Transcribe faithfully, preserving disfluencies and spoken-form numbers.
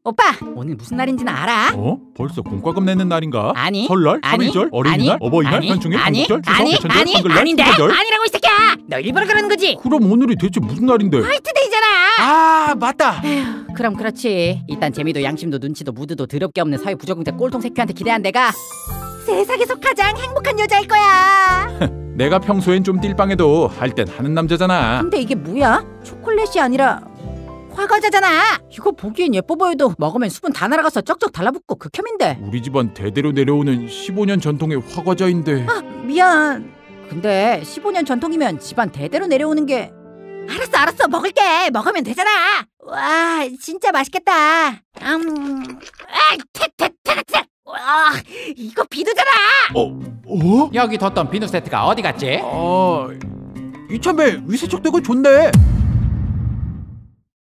오빠, 오늘 무슨 날인지는 알아? 어? 벌써 공과금 내는 날인가? 아니. 설날, 아니, 삼일절, 어린이날, 아니, 어버이날, 아니, 현충일, 아니, 한국절, 추석, 아니, 대천절, 아니, 한글날, 아닌데? 수가절. 아니라고 이 새끼야! 너 일부러 그러는 거지? 그럼 오늘이 대체 무슨 날인데? 화이트데이잖아! 아, 맞다. 에휴, 그럼 그렇지. 일단 재미도 양심도 눈치도 무드도 더럽게 없는 사회 부적응자 꼴통 새끼한테 기대한 내가 세상에서 가장 행복한 여자일 거야. 내가 평소엔 좀 띨빵해도 할 땐 하는 남자잖아. 근데 이게 뭐야? 초콜릿이 아니라 화과자잖아. 이거 보기엔 예뻐 보여도 먹으면 수분 다 날아가서 쩍쩍 달라붙고 극혐인데. 우리 집안 대대로 내려오는 십오 년 전통의 화과자인데. 아, 미안. 근데 십오 년 전통이면 집안 대대로 내려오는 게. 알았어 알았어, 먹을게. 먹으면 되잖아. 와, 진짜 맛있겠다. 음, 아, 테테테테. 와, 이거 비누잖아. 어? 어? 여기 뒀던 비누 세트가 어디 갔지? 아, 이참에 위세척되고 좋네.